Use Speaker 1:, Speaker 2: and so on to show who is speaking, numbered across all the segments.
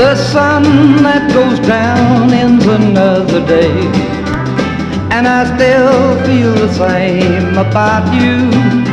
Speaker 1: the sun that goes down ends another day, and I still feel the same about you.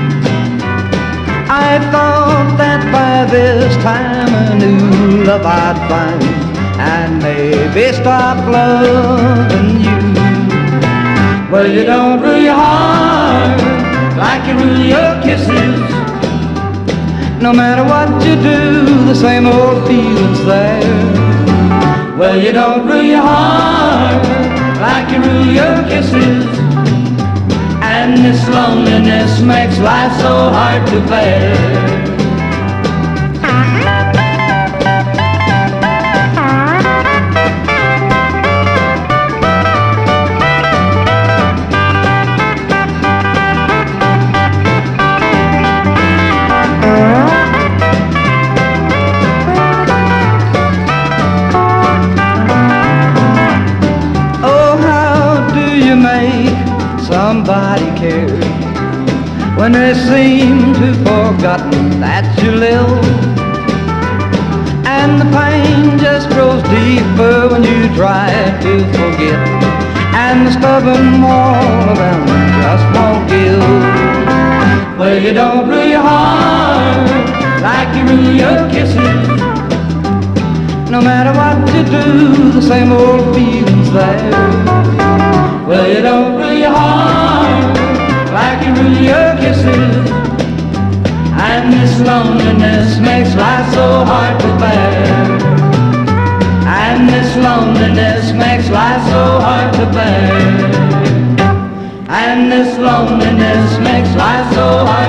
Speaker 1: I thought that by this time a new love I'd find, and maybe stop loving you. Well, you don't rule your heart like you rule your kisses. No matter what you do, the same old feeling's there. Well, you don't rule your heart like you rule your kisses, and this loneliness makes life so hard to bear. Somebody care when they seem to forgotten that you live, and the pain just grows deeper when you try to forget, and the stubborn wall around them just won't give. Well, you don't rule your heart like you rule your kisses. No matter what you do, the same old feeling's there. Well, you don't rule your heart like you rule your kisses, and this loneliness makes life so hard to bear. And this loneliness makes life so hard to bear. And this loneliness makes life so hard